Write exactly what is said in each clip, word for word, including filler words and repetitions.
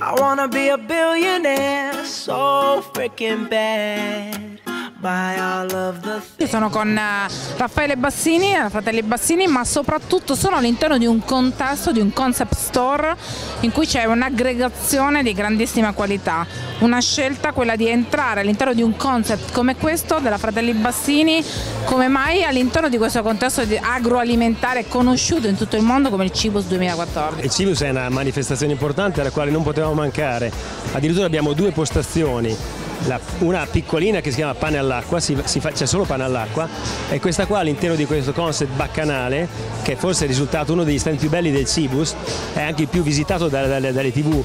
I wanna be a billionaire, so freaking bad. Io sono con Raffaele Bassini, Fratelli Bassini, ma soprattutto sono all'interno di un contesto, di un concept store in cui c'è un'aggregazione di grandissima qualità, una scelta, quella di entrare all'interno di un concept come questo della Fratelli Bassini. Come mai all'interno di questo contesto agroalimentare conosciuto in tutto il mondo come il Cibus duemilaquattordici? Il Cibus è una manifestazione importante alla quale non potevamo mancare, addirittura abbiamo due postazioni. La, una piccolina che si chiama Pane all'acqua, si, si fa, c'è solo pane all'acqua, e questa qua all'interno di questo concept baccanale, che forse è risultato uno degli stand più belli del Cibus, è anche il più visitato dalle, dalle, dalle tivù.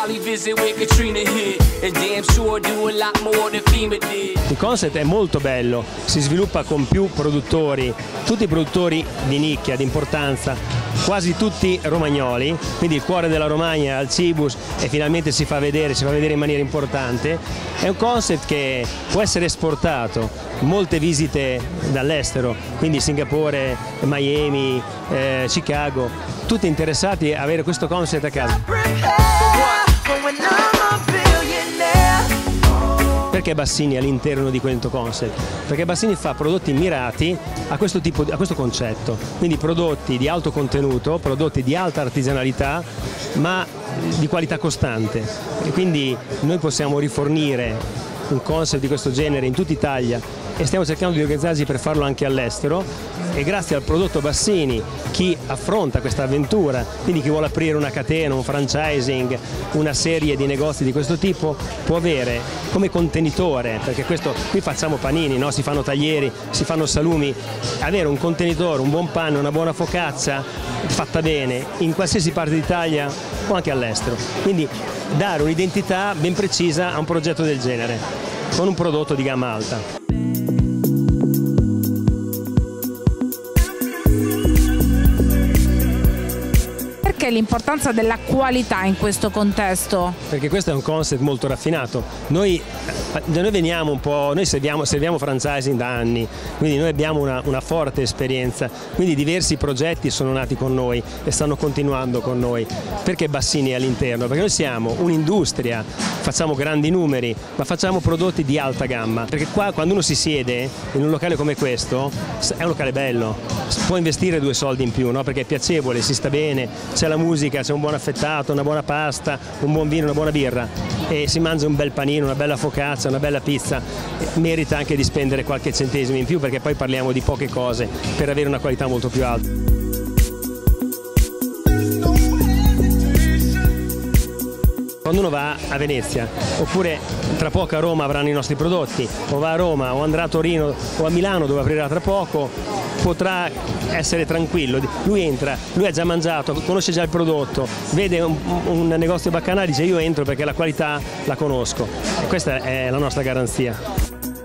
Il concept è molto bello, si sviluppa con più produttori, tutti produttori di nicchia, di importanza, quasi tutti romagnoli, quindi il cuore della Romagna al Cibus, e finalmente si fa vedere, si fa vedere in maniera importante. È un concept che può essere esportato, molte visite dall'estero, quindi Singapore, Miami, eh, Chicago, tutti interessati a avere questo concept a casa. Perché Bassini all'interno di questo concept? Perché Bassini fa prodotti mirati a questo, tipo, a questo concetto, quindi prodotti di alto contenuto, prodotti di alta artigianalità, ma di qualità costante, e quindi noi possiamo rifornire un concept di questo genere in tutta Italia e stiamo cercando di organizzarci per farlo anche all'estero, e grazie al prodotto Bassini chi affronta questa avventura, quindi chi vuole aprire una catena, un franchising, una serie di negozi di questo tipo, può avere come contenitore, perché questo qui facciamo panini, no? Si fanno taglieri, si fanno salumi, avere un contenitore, un buon panno, una buona focaccia fatta bene in qualsiasi parte d'Italia o anche all'estero, quindi dare un'identità ben precisa a un progetto del genere con un prodotto di gamma alta. Perché l'importanza della qualità in questo contesto? Perché questo è un concept molto raffinato. Noi, noi veniamo un po', noi serviamo, serviamo franchising da anni, quindi noi abbiamo una, una forte esperienza, quindi diversi progetti sono nati con noi e stanno continuando con noi. Perché Bassini è all'interno? Perché noi siamo un'industria, facciamo grandi numeri, ma facciamo prodotti di alta gamma. Perché qua quando uno si siede in un locale come questo, è un locale bello, può investire due soldi in più, no? Perché è piacevole, si sta bene, c'è la musica, c'è un buon affettato, una buona pasta, un buon vino, una buona birra, e si mangia un bel panino, una bella focaccia, una bella pizza. Merita anche di spendere qualche centesimo in più, perché poi parliamo di poche cose per avere una qualità molto più alta. Quando uno va a Venezia, oppure tra poco a Roma avranno i nostri prodotti, o va a Roma o andrà a Torino o a Milano dove aprirà tra poco, potrà essere tranquillo. Lui entra, lui ha già mangiato, conosce già il prodotto, vede un, un negozio baccanale, dice io entro perché la qualità la conosco, e questa è la nostra garanzia.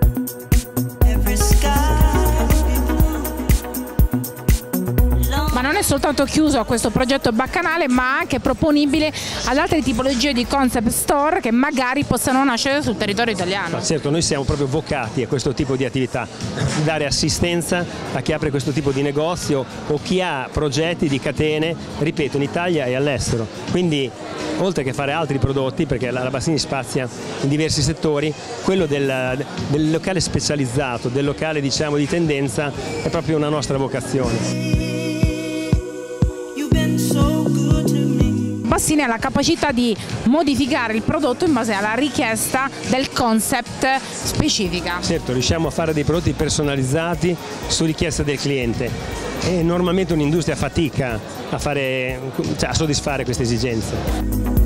Ma non è soltanto chiuso a questo progetto baccanale, ma anche proponibile ad altre tipologie di concept store che magari possano nascere sul territorio italiano. Ma certo, noi siamo proprio vocati a questo tipo di attività, dare assistenza a chi apre questo tipo di negozio o chi ha progetti di catene, ripeto, in Italia e all'estero. Quindi oltre che fare altri prodotti, perché la Bassini spazia in diversi settori, quello del, del locale specializzato, del locale diciamo di tendenza, è proprio una nostra vocazione. Bassini ha la capacità di modificare il prodotto in base alla richiesta del concept specifica. Certo, riusciamo a fare dei prodotti personalizzati su richiesta del cliente, e normalmente un'industria fatica a, fare, cioè a soddisfare queste esigenze.